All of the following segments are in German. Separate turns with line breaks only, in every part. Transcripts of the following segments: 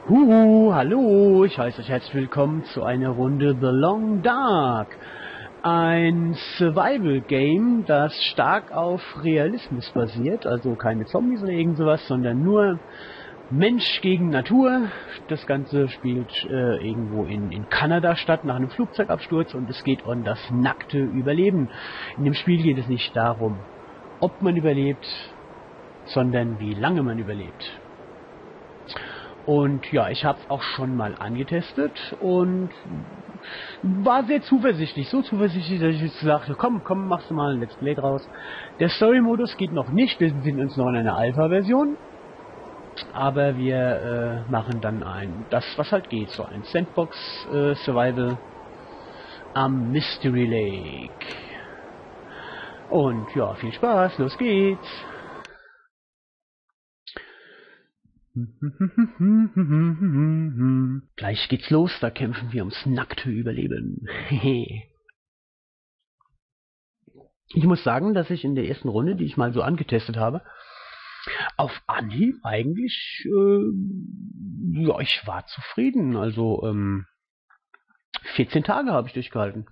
Hallo, ich heiße euch herzlich willkommen zu einer Runde The Long Dark. Ein Survival-Game, das stark auf Realismus basiert, also keine Zombies oder irgend sowas, sondern nur Mensch gegen Natur. Das Ganze spielt irgendwo in Kanada statt, nach einem Flugzeugabsturz, und es geht um das nackte Überleben. In dem Spiel geht es nicht darum, ob man überlebt, sondern wie lange man überlebt. Und ja, ich habe es auch schon mal angetestet und war sehr zuversichtlich. So zuversichtlich, dass ich jetzt sagte, komm, machst du mal ein Let's Play draus. Der Story-Modus geht noch nicht, wir sind uns noch in einer Alpha-Version. Aber wir machen dann das was halt geht, so ein Sandbox-Survival am Mystery Lake. Und ja, viel Spaß, los geht's. Gleich geht's los, da kämpfen wir ums nackte Überleben. Ich muss sagen, dass ich in der ersten Runde, die ich mal so angetestet habe, auf Anhieb eigentlich, ja, ich war zufrieden. Also 14 Tage habe ich durchgehalten.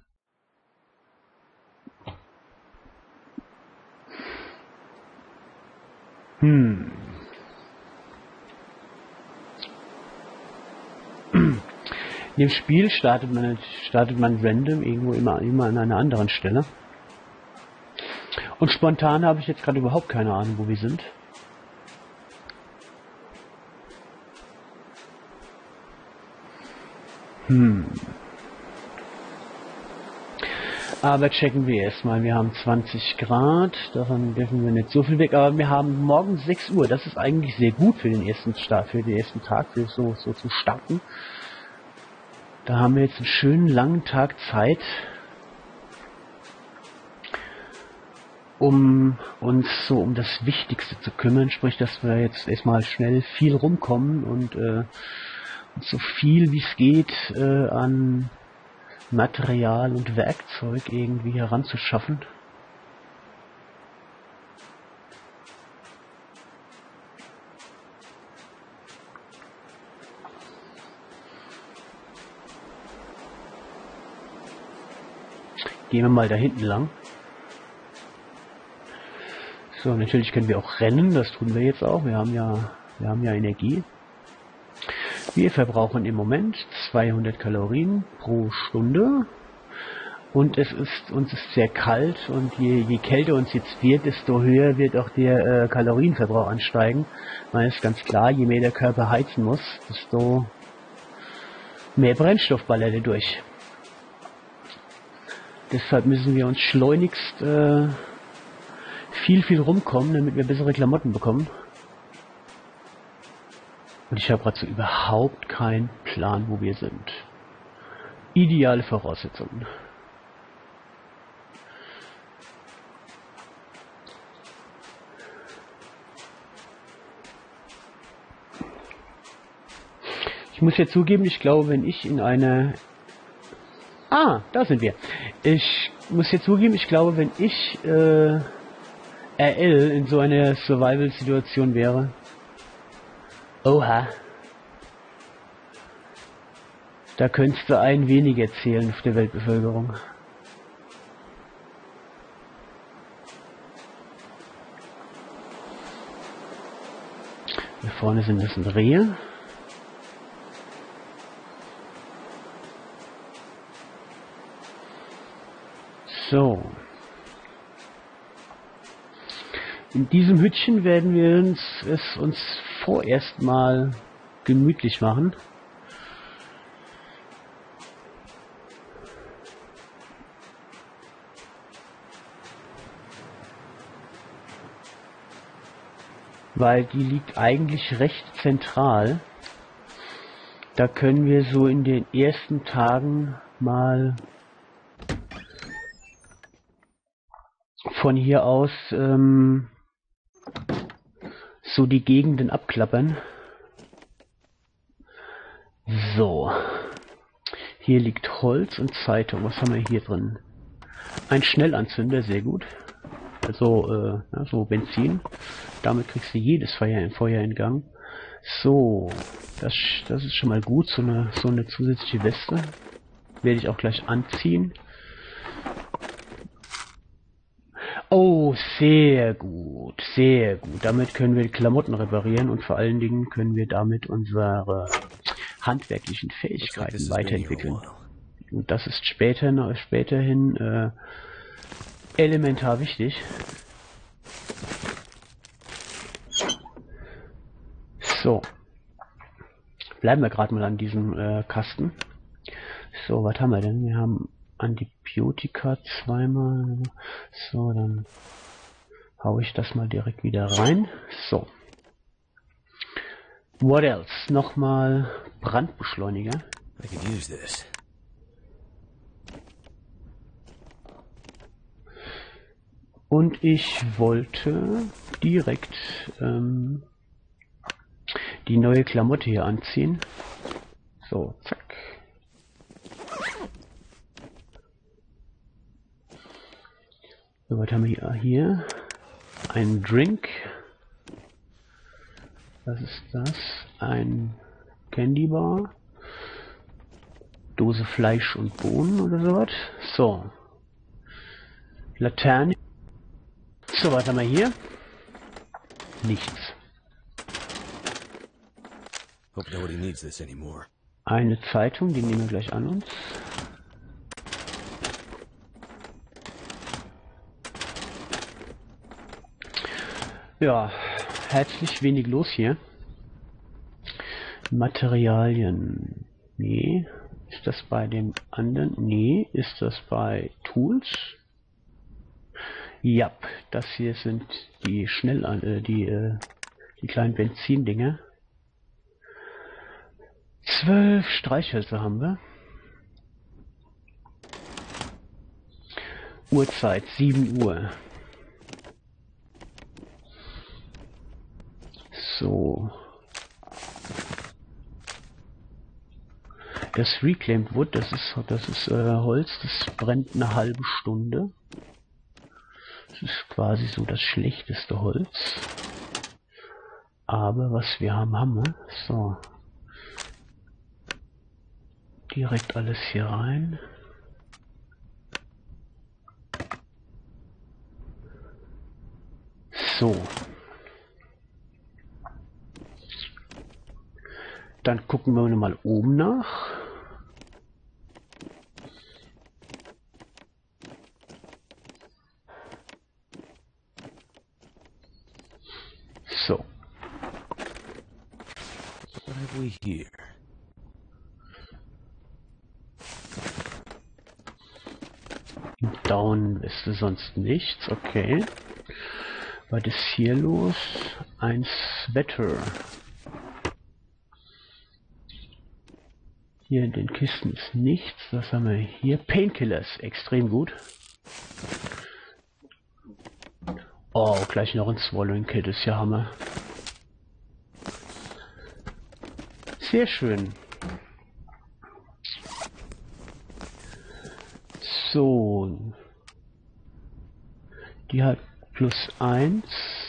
In dem Spiel startet man random irgendwo immer an einer anderen Stelle. Und spontan habe ich jetzt gerade überhaupt keine Ahnung, wo wir sind. Aber checken wir erstmal. Wir haben 20 Grad, davon dürfen wir nicht so viel weg, aber wir haben morgen 6 Uhr. Das ist eigentlich sehr gut für den ersten Tag, für so zu starten. Da haben wir jetzt einen schönen langen Tag Zeit, um uns so um das Wichtigste zu kümmern, sprich, dass wir jetzt erstmal schnell viel rumkommen und so viel wie es geht an Material und Werkzeug irgendwie heranzuschaffen. Gehen wir mal da hinten lang. So, natürlich können wir auch rennen, das tun wir jetzt auch. Wir haben ja Energie. Wir verbrauchen im Moment 200 Kalorien pro Stunde. Und uns ist sehr kalt, und je kälter uns jetzt wird, desto höher wird auch der Kalorienverbrauch ansteigen. Weil es ist ganz klar, je mehr der Körper heizen muss, desto mehr Brennstoff ballert er durch. Deshalb müssen wir uns schleunigst viel rumkommen, damit wir bessere Klamotten bekommen. Und ich habe gerade so überhaupt keinen Plan, wo wir sind. Ideale Voraussetzungen. Ich muss ja zugeben, ich glaube, wenn ich in eine... Ah, da sind wir. Ich muss jetzt zugeben, ich glaube, wenn ich RL in so einer Survival-Situation wäre. Oha. Da könntest du ein weniger zählen auf der Weltbevölkerung. Hier vorne sind das Rehe. So. In diesem Hütchen werden wir uns vorerst mal gemütlich machen. Weil die liegt eigentlich recht zentral. Da können wir so in den ersten Tagen mal von hier aus so die Gegenden abklappern. So. Hier liegt Holz und Zeitung. Was haben wir hier drin? Ein Schnellanzünder, sehr gut. Also so Benzin. Damit kriegst du jedes Feuer in Gang. So, das ist schon mal gut, so eine zusätzliche Weste. Werde ich auch gleich anziehen. Oh, sehr gut, sehr gut. Damit können wir die Klamotten reparieren und vor allen Dingen können wir damit unsere handwerklichen Fähigkeiten weiterentwickeln. Und das ist späterhin elementar wichtig. So, bleiben wir gerade mal an diesem Kasten. So, was haben wir denn? Wir haben Antibiotika zweimal. So, dann hau ich das mal direkt wieder rein. So. What else? Nochmal Brandbeschleuniger.
I could use this.
Und ich wollte direkt die neue Klamotte hier anziehen. So, zack. So, was haben wir hier? Ein Drink. Was ist das? Ein Candy Bar. Dose Fleisch und Bohnen oder sowas. So. Laterne. So, was haben wir hier? Nichts.
Hope nobody needs this anymore.
Eine Zeitung, die nehmen wir gleich an uns. Ja, herzlich wenig los hier. Materialien. Nee. Ist das bei dem anderen? Nee. Ist das bei Tools? Ja, das hier sind die die kleinen Benzindinger. 12 Streichhölzer haben wir. Uhrzeit 7 Uhr. So. Das Reclaimed Wood, das ist Holz, das brennt eine halbe Stunde. Das ist quasi so das schlechteste Holz. Aber was wir haben, haben wir. So. Direkt alles hier rein. So. Dann gucken wir mal oben nach. So.
What have we here?
Down-Weste, sonst nichts. Okay. Was ist hier los? Ein Sweater. Hier in den Kisten ist nichts. Was haben wir hier? Painkillers. Extrem gut. Oh, gleich noch ein Swallowing Kit. Ist ja Hammer. Sehr schön. So. Die hat +1.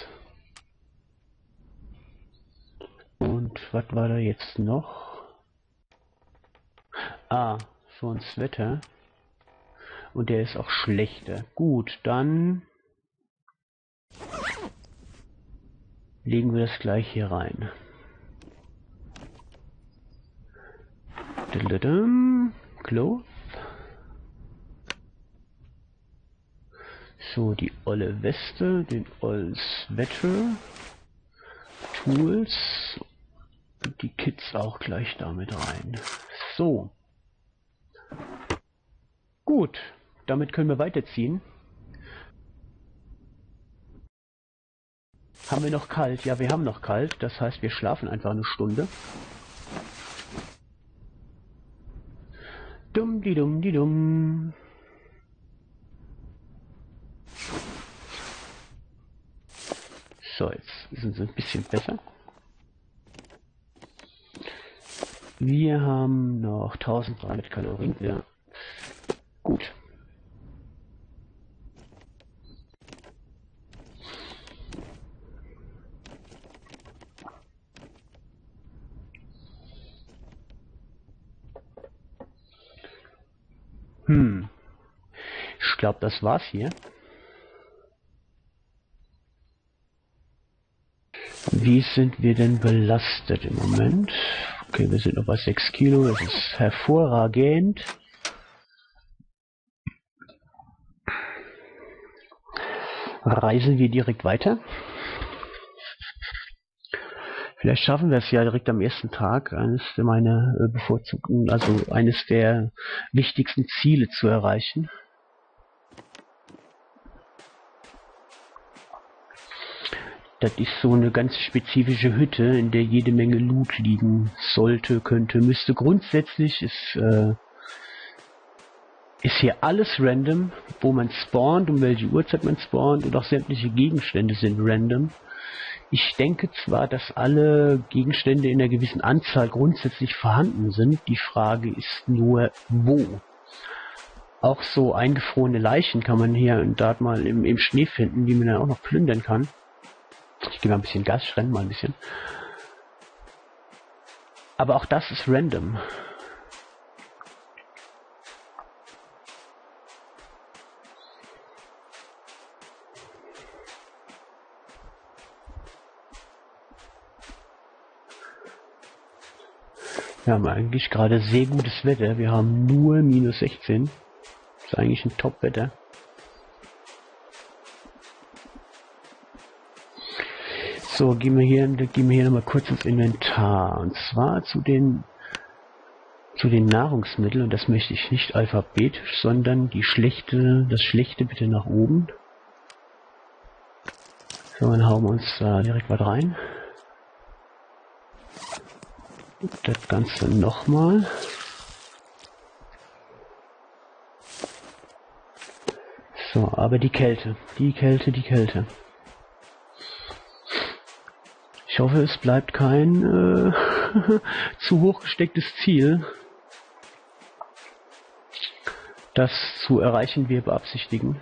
Und was war da jetzt noch? Ah, so ein Sweater. Und der ist auch schlechter. Gut, dann legen wir das gleich hier rein. Clothes. So, die olle Weste, den ollen Sweater, Tools und die Kits auch gleich damit rein. So. Gut, damit können wir weiterziehen. Haben wir noch kalt? Ja, wir haben noch kalt. Das heißt, wir schlafen einfach eine Stunde. Dumm, die dumm, die dumm. So, jetzt sind sie ein bisschen besser. Wir haben noch 1300 Kalorien. Ja. Gut. glaube, das war's hier. Wie sind wir denn belastet im Moment? Okay, wir sind noch bei 6 Kilo, das ist hervorragend. Reisen wir direkt weiter. Vielleicht schaffen wir es ja direkt am ersten Tag, eines meiner bevorzugten, also eines der wichtigsten Ziele zu erreichen. Das ist so eine ganz spezifische Hütte, in der jede Menge Loot liegen sollte, könnte, müsste. Grundsätzlich ist hier alles random, wo man spawnt, um welche Uhrzeit man spawnt, und auch sämtliche Gegenstände sind random. Ich denke zwar, dass alle Gegenstände in einer gewissen Anzahl grundsätzlich vorhanden sind, die Frage ist nur, wo. Auch so eingefrorene Leichen kann man hier und dort mal im Schnee finden, die man dann auch noch plündern kann. Ich gebe mal ein bisschen Gas, ich renne mal ein bisschen. Aber auch das ist random. Wir haben eigentlich gerade sehr gutes Wetter. Wir haben nur minus 16. Das ist eigentlich ein Top-Wetter. So, gehen wir hier nochmal kurz ins Inventar. Und zwar zu den Nahrungsmitteln. Und das möchte ich nicht alphabetisch, sondern das Schlechte bitte nach oben. So, dann hauen wir uns da direkt was rein. Das Ganze nochmal. So, aber die Kälte. Ich hoffe, es bleibt kein zu hoch gestecktes Ziel, das zu erreichen wir beabsichtigen.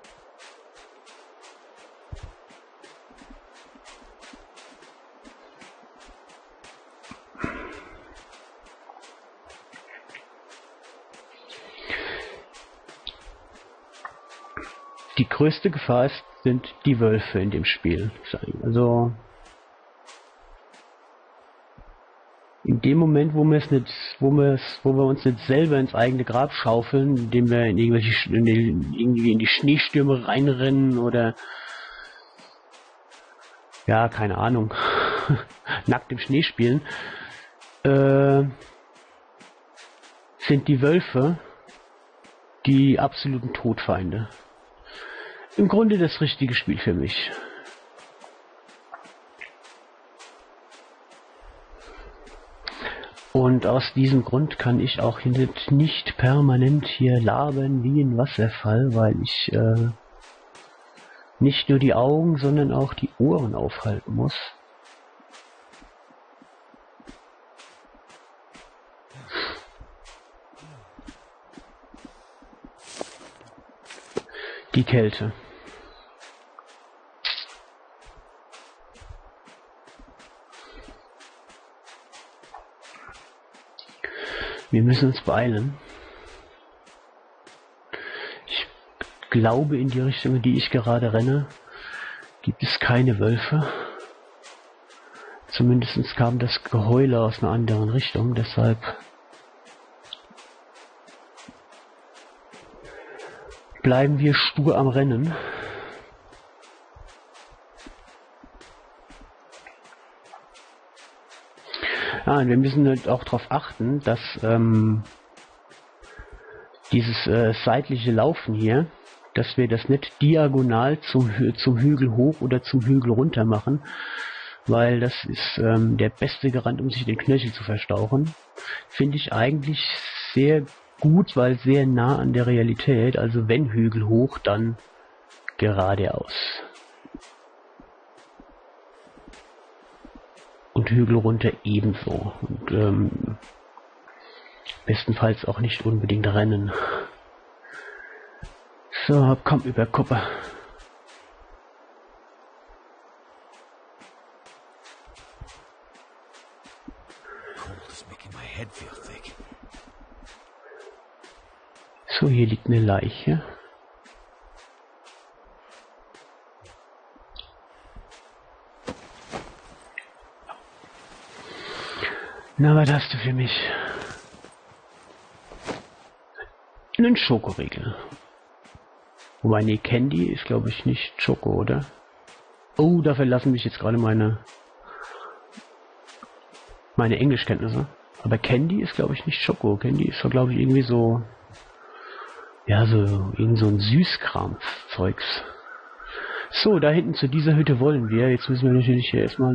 Die größte Gefahr sind die Wölfe in dem Spiel. Also in dem Moment, wo wir uns nicht selber ins eigene Grab schaufeln, indem wir irgendwie in die Schneestürme reinrennen oder ja, keine Ahnung, nackt im Schnee spielen, sind die Wölfe die absoluten Todfeinde. Im Grunde das richtige Spiel für mich. Und aus diesem Grund kann ich auch nicht permanent hier labern wie ein Wasserfall, weil ich nicht nur die Augen, sondern auch die Ohren aufhalten muss. Die Kälte. Wir müssen uns beeilen. Ich glaube, in die Richtung, in die ich gerade renne, gibt es keine Wölfe. Zumindest kam das Geheule aus einer anderen Richtung, deshalb bleiben wir stur am Rennen. Ja, und wir müssen halt auch darauf achten, dass dieses seitliche Laufen hier, dass wir das nicht diagonal zum Hügel hoch oder zum Hügel runter machen, weil das ist der beste Garant, um sich den Knöchel zu verstauchen. Finde ich eigentlich sehr gut, weil sehr nah an der Realität. Also wenn Hügel hoch, dann geradeaus. Und Hügel runter ebenso. Und bestenfalls auch nicht unbedingt rennen. So, komm über Kuppe. So, hier liegt eine Leiche. Na, was hast du für mich? Einen Schokoriegel. Wobei, nee, Candy ist, glaube ich, nicht Schoko, oder? Oh, da verlassen mich jetzt gerade meine Englischkenntnisse. Aber Candy ist, glaube ich, nicht Schoko. Candy ist, glaube ich, irgendwie so... Ja, so irgend so ein Süßkram-Zeugs. So, da hinten zu dieser Hütte wollen wir. Jetzt müssen wir natürlich hier erstmal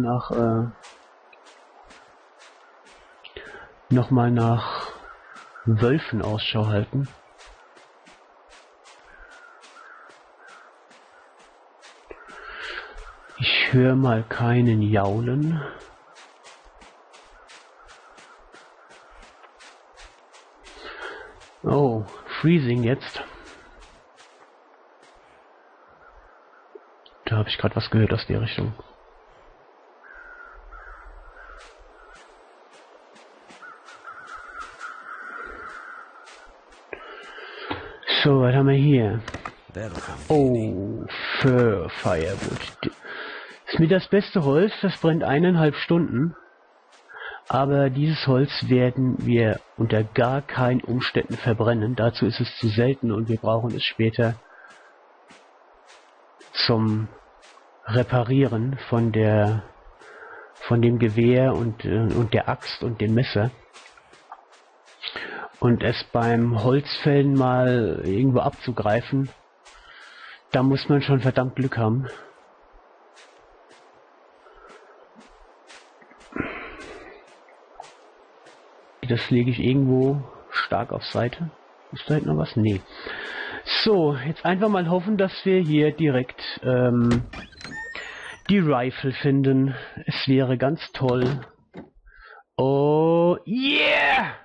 nochmal nach Wölfen Ausschau halten. Ich höre mal keinen jaulen. Oh, Freezing jetzt. Da habe ich gerade was gehört aus der Richtung. So, was haben wir hier? Oh, für Firewood. Ist mir das beste Holz, das brennt 1,5 Stunden. Aber dieses Holz werden wir unter gar keinen Umständen verbrennen. Dazu ist es zu selten und wir brauchen es später zum Reparieren von dem Gewehr und der Axt und dem Messer. Und es beim Holzfällen mal irgendwo abzugreifen, da muss man schon verdammt Glück haben. Das lege ich irgendwo stark auf Seite. Ist da hinten noch was? Nee. So, jetzt einfach mal hoffen, dass wir hier direkt die Rifle finden. Es wäre ganz toll. Oh, yeah!